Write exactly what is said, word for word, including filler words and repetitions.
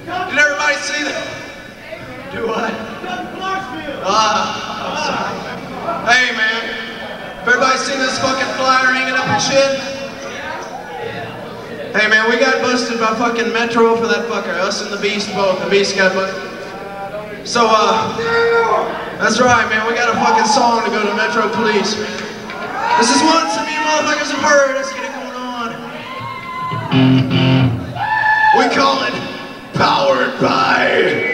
Did everybody see that? Do what? Ah, I'm sorry. Hey, man. Everybody seen this fucking flyer hanging up and shit? Hey, man, we got busted by fucking Metro for that fucker. Us and the Beast both. The Beast got busted. So, uh, that's right, man. We got a fucking song to go to Metro Police. This is one some of you motherfuckers have heard. Let's get it going on. We call it Powered by...